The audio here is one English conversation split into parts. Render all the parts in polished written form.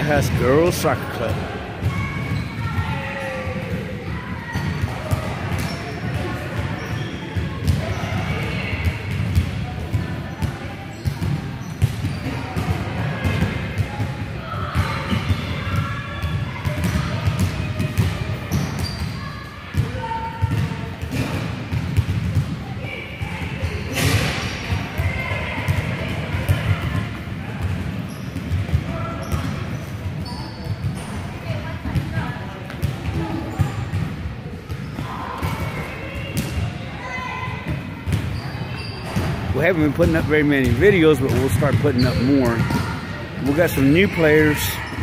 Texas Girls Soccer Club. We haven't been putting up very many videos, but we'll start putting up more. We've got some new players,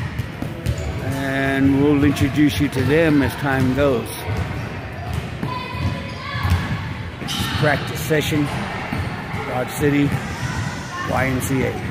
and we'll introduce you to them as time goes. Practice session, Dodge City, YMCA.